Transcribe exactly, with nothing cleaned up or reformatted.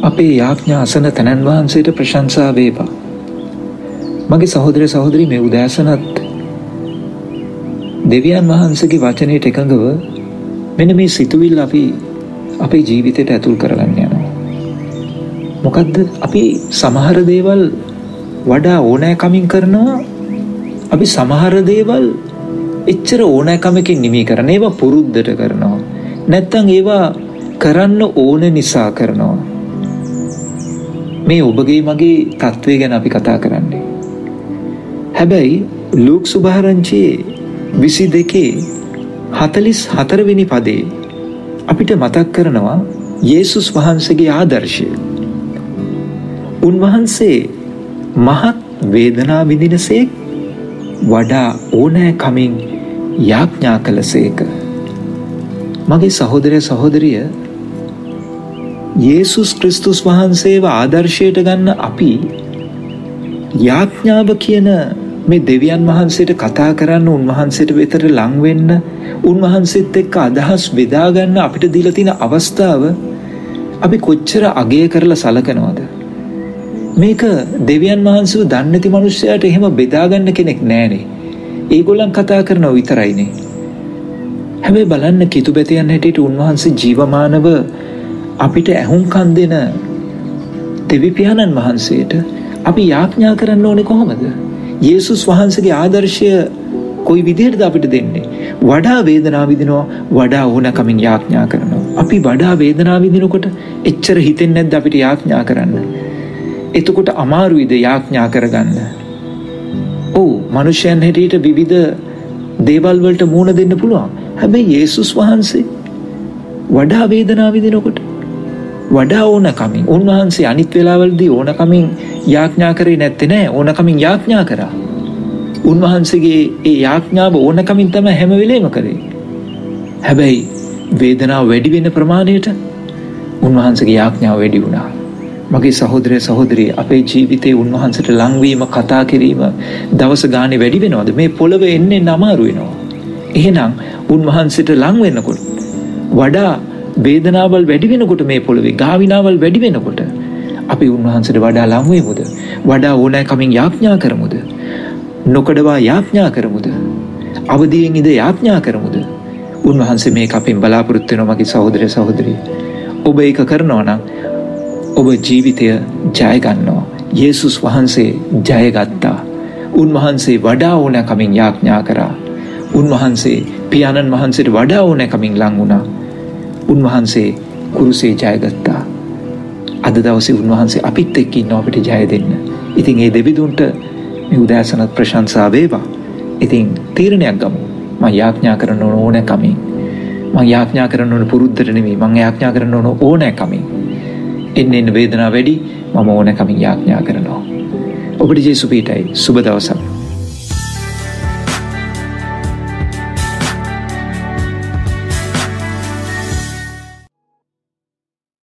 අපේ යාඥා අසන තනන් වහන්සේට ප්‍රශංසා වේවා. මගේ සහෝදර සහෝදරී මේ උදෑසනත් දෙවියන් වහන්සේගේ වචනයට එකඟව මෙන්න මේ සිතුවිල්ල අපි අපේ ජීවිතයට ඇතුල් කරගන්න යනවා. මොකද්ද? අපි සමහර දේවල් වඩා ඕනෑකමින් කරනවා. අපි සමහර දේවල් එච්චර ඕනෑකමකින් නෙමෙයි කරන්නේ. ඒවා පුරුද්දට කරනවා. නැත්තම් ඒවා කරන්න ඕන නිසා කරනවා. මේ ඔබගේ මගේ තත්වය ගැන අපි කතා කරන්නේ. හැබැයි ලූක් සුභාරංචියේ විසි දෙකේ හතළිස් හතර වෙනි පදේ අපිට මතක් කරනවා යේසුස් වහන්සේගේ ආදර්ශය. උන්වහන්සේ මහත් වේදනා විඳිනසේක් වඩා ඕනෑකමින් යාඥා කළසේක. මගේ සහෝදරය සහෝදරිය, යේසුස් ක්‍රිස්තුස් වහන්සේව ආදර්ශයට ගන්න අපි යාඥාව කියන මේ දෙවියන් වහන්සේට කතා කරන්න, උන්වහන්සේට වෙතට ලං වෙන්න, උන්වහන්සේත් එක්ක අදහස් බෙදා ගන්න අපිට දීලා තියෙන අවස්ථාව අපි කොච්චර අගය කරලා සලකනවද? මේක දෙවියන් වහන්සේව දන්නේ නැති මිනිස්සයාට එහෙම බෙදා ගන්න කෙනෙක් නැහනේ. ඒගොල්ලන් කතා කරනව විතරයිනේ. හැබැයි බලන්න කිතුබැතියන් හැටියට උන්වහන්සේ ජීවමානව අපිට ඇහුම්කන් දෙන දෙවි පියාණන් වහන්සේට අපි යාඥා කරන්න ඕනේ කොහොමද? යේසුස් වහන්සේගේ ආදර්ශය කොයි විදිහටද අපිට දෙන්නේ? වඩා වේදනාව විඳිනවා, වඩා ඕනකමින් යාඥා කරනවා. අපි වඩා වේදනාව විඳිනකොට එච්චර හිතෙන්නේ නැද්ද අපිට යාඥා කරන්න? එතකොට අමාරුයිද යාඥා කරගන්න? ඔව්, මිනිසයන් හැටියට විවිධ දේවල් වලට මුහුණ දෙන්න පුළුවන්. හැබැයි යේසුස් වහන්සේ වඩා වේදනාව විඳිනකොට වඩා ඕනකමින්, උන්වහන්සේ අනිත් වෙලාවලදී ඕනකමින් යාඥා කරේ නැත්තේ නෑ. ඕනකමින් යාඥා කරා. උන්වහන්සේගේ ඒ යාඥාව ඕනකමින් තමයි හැම වෙලේම කරේ. හැබැයි වේදනාව වැඩි වෙන ප්‍රමාණයට උන්වහන්සේගේ යාඥාව වැඩි වුණා. මගේ සහෝදරය සහෝදරිය, අපේ ජීවිතේ උන්වහන්සේට ලංවීම, කතා කිරීම දවස ගානේ වැඩි වෙනවද? මේ පොළවේ එන්නේ අමාරු වෙනවා. එහෙනම් උන්වහන්සේට ලං වෙනකොට වඩා වේදනාවල් වැඩි වෙනකොට, මේ පොළවේ ගාවිනාවල් වැඩි වෙනකොට අපි උන්වහන්සේට වඩා ලං වෙමුද? වඩා ඕනෑකමින් යාඥා කරමුද? නොකඩවා යාඥා කරමුද? අවදියෙන් ඉඳ යාඥා කරමුද? උන්වහන්සේ මේක අපෙන් බලාපොරොත්තු වෙනවා. මගේ සහෝදරය සහෝදරිය, ඔබ ඒක කරනවා නම් ඔබ ජීවිතය ජය ගන්නවා. යේසුස් වහන්සේ ජය ගත්තා. උන්වහන්සේ වඩා ඕනෑකමින් යාඥා කරා. උන්වහන්සේ පියාණන් වහන්සේට වඩා ඕනෑකමින් ලං වුණා. උන්වහන්සේ කුරුසේ ජය ගත්තා. අද දවසේ උන්වහන්සේ අපිත් එක්ක ඉන්නවා අපිට ජය දෙන්න. ඉතින් ඒ දෙවිදුන්ට මේ උදෑසනත් ප්‍රශංසා වේවා. ඉතින් තීරණයක් ගමු. මම යාඥා කරන්න ඕන ඕනෑකමින්. මම යාඥා කරන්න ඕන පුරුද්දට නෙමෙයි. මම යාඥා කරන්න ඕන ඕනෑකමින්. එන්න එන්න වේදනාව වැඩි, මම ඕනෑකමින් යාඥා කරනවා. ඔබට ජේසු පීඨයි. සුබ දවසක්.